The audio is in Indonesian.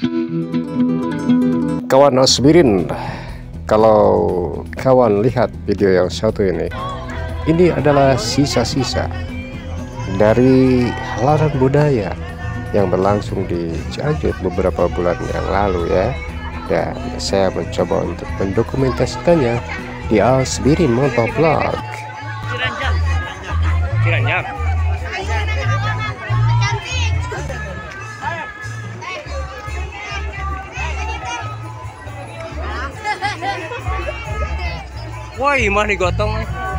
Kawan Asbirin, kalau kawan lihat video yang satu ini adalah sisa-sisa dari halaran budaya yang berlangsung di Cianjur beberapa bulan yang lalu ya. Dan saya mencoba untuk mendokumentasikannya di Asbirin Motovlog. Ciranjang. Woi, mah digotong.